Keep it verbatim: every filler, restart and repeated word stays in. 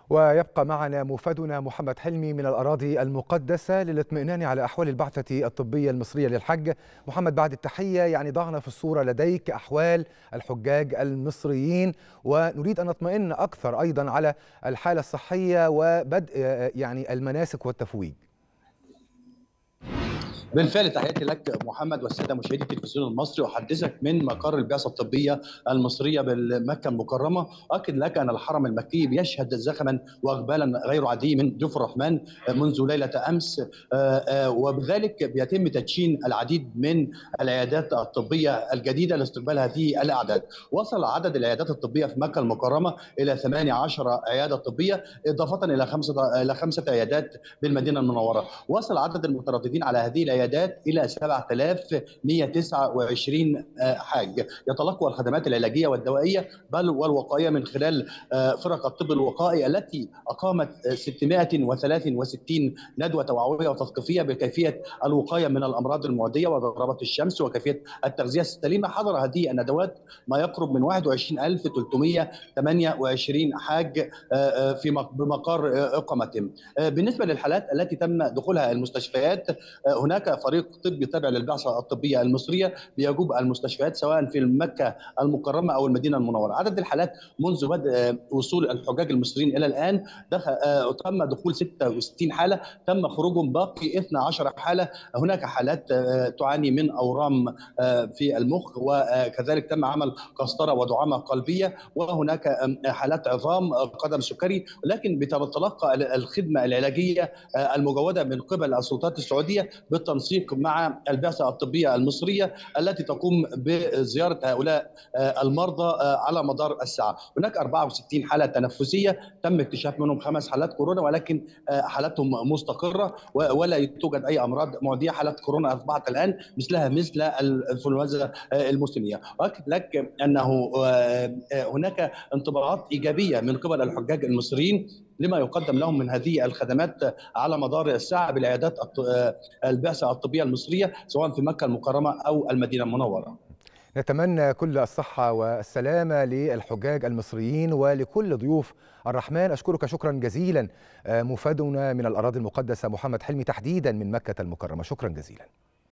ويبقى معنا موفدنا محمد حلمي من الأراضي المقدسة للاطمئنان على أحوال البعثة الطبية المصرية للحج. محمد، بعد التحية، يعني ضعنا في الصورة لديك أحوال الحجاج المصريين، ونريد أن نطمئن أكثر أيضا على الحالة الصحية وبدء يعني المناسك والتفويج. بالفعل، تحياتي لك محمد والساده مشاهدي التلفزيون المصري. احدثك من مقر البعثه الطبيه المصريه بمكه المكرمه. اكد لك ان الحرم المكي بيشهد زخما واقبالا غير عادي من ضيوف الرحمن منذ ليله امس، وبذلك بيتم تدشين العديد من العيادات الطبيه الجديده لاستقبال هذه الاعداد. وصل عدد العيادات الطبيه في مكه المكرمه الى ثمانية عشر عياده طبيه، اضافه الى خمسه الى خمسه عيادات بالمدينه المنوره. وصل عدد المترددين على هذه العيادات الى سبعة آلاف ومئة وتسعة وعشرين حاج يتلقوا الخدمات العلاجيه والدوائيه بل والوقائيه من خلال فرق الطب الوقائي التي اقامت ستمائة وثلاثة وستين ندوه توعويه وتثقيفيه بكيفيه الوقايه من الامراض المعديه وضربات الشمس وكيفيه التغذيه السليمه. حضر هذه الندوات ما يقرب من واحد وعشرين ألف وثلاثمائة وثمانية وعشرين حاج في بمقر اقامتهم. بالنسبه للحالات التي تم دخولها المستشفيات، هناك فريق طبي تابع للبعثه الطبيه المصريه بيجوب المستشفيات سواء في مكه المكرمه او المدينه المنوره. عدد الحالات منذ بدء وصول الحجاج المصريين الى الان دخل تم دخول ستة وستين حاله، تم خروجهم باقي اثنتي عشرة حاله. هناك حالات تعاني من اورام في المخ، وكذلك تم عمل قسطره ودعامه قلبيه، وهناك حالات عظام قدم سكري، لكن بتتلقى الخدمه العلاجيه المجوده من قبل السلطات السعوديه بالتنسيق مع البعثه الطبيه المصريه التي تقوم بزياره هؤلاء المرضى على مدار الساعه. هناك أربعة وستين حاله تنفسيه تم اكتشاف منهم خمس حالات كورونا، ولكن حالاتهم مستقره ولا توجد اي امراض معديه. حالات كورونا اصبحت الان مثلها مثل الانفلونزا الموسميه. واكد لك انه هناك انطباعات ايجابيه من قبل الحجاج المصريين لما يقدم لهم من هذه الخدمات على مدار الساعه بالعيادات البعثه الطبيه المصريه سواء في مكه المكرمه او المدينه المنوره. نتمنى كل الصحة والسلامة للحجاج المصريين ولكل ضيوف الرحمن. أشكرك شكرا جزيلا موفدنا من الأراضي المقدسة محمد حلمي، تحديدا من مكة المكرمة. شكرا جزيلا.